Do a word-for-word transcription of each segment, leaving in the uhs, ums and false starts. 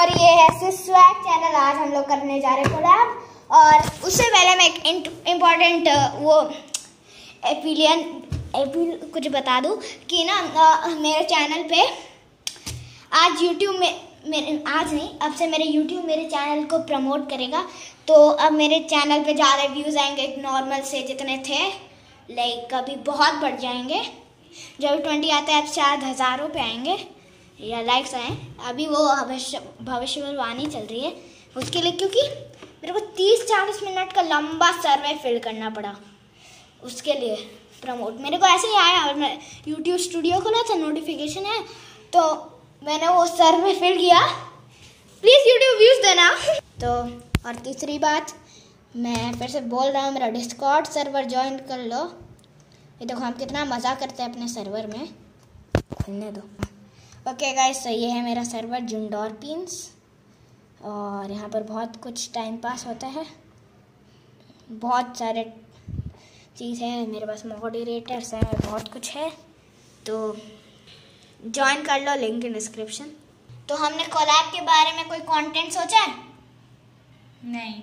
और ये है स्वैग चैनल। आज हम लोग करने जा रहे हैं कोलैब। और उससे पहले मैं एक इम्पॉर्टेंट वो एपिलियन एपिल कुछ बता दूं कि ना मेरे चैनल पे आज यूट्यूब में मेरे आज नहीं अब से मेरे यूट्यूब मेरे चैनल को प्रमोट करेगा। तो अब मेरे चैनल पे ज़्यादा व्यूज़ आएंगे, नॉर्मल से जितने थे लाइक अभी बहुत बढ़ जाएंगे। जब ट्वेंटी आते हैं अब शायद हज़ारों पे आएंगे या लाइक्स आए। अभी वो भविष्य भविष्यवाणी चल रही है उसके लिए, क्योंकि मेरे को तीस चालीस मिनट का लंबा सर्वे फिल करना पड़ा उसके लिए प्रमोट। मेरे को ऐसे ही आया और मैं यूट्यूब स्टूडियो खोला था, नोटिफिकेशन है तो मैंने वो सर्वे फिल किया। प्लीज़ यूट्यूब व्यूज़ देना। तो और तीसरी बात मैं फिर से बोल रहा हूँ, मेरा डिस्कॉर्ड सर्वर ज्वाइन कर लो। ये देखो हम कितना मज़ा करते हैं अपने सर्वर में, खुलने दो। ओके गाइस, तो ये है मेरा सर्वर जुंडोरपिन्स और यहाँ पर बहुत कुछ टाइम पास होता है, बहुत सारे चीज़ है मेरे पास, मॉडरेटर्स हैं, बहुत कुछ है। तो ज्वाइन कर लो, लिंक इन डिस्क्रिप्शन। तो हमने कोलैब के बारे में कोई कंटेंट सोचा है? नहीं।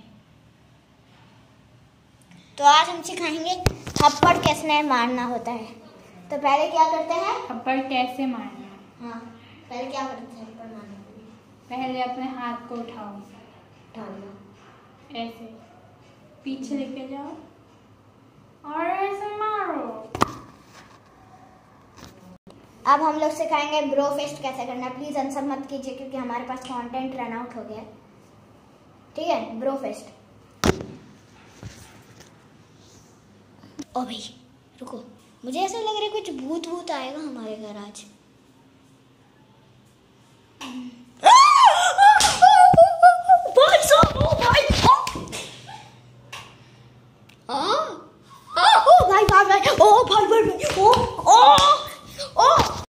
तो आज हम सिखाएंगे थप्पड़ कैसे मारना होता है। तो पहले क्या करते हैं? थप्पड़ कैसे मारना? हाँ, पहले क्या करते हैं थप्पड़ मारने के लिए? पहले अपने हाथ को उठाओ, उठा लो, ऐसे पीछे लेके जाओ और ऐसे मारो। अब हम लोग सिखाएंगे ब्रो फिस्ट कैसे करना। प्लीज आंसर मत कीजिए क्योंकि हमारे पास कंटेंट रन आउट हो गया है, ठीक है? Bro fist. ओ भाई रुको, मुझे ऐसा लग रहा है कुछ भूत भूत आएगा हमारे घर आज। भाई साहब, ओ भाई, ओ भाई भाई भाई, ओ